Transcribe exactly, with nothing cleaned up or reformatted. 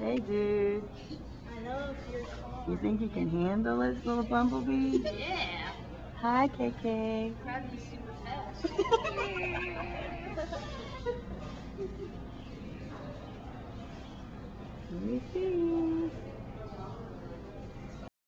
Hey, dude. I know if you're calm. You think you can handle this little bumblebee? Yeah. Hi, K K. Probably super fast. Let me see.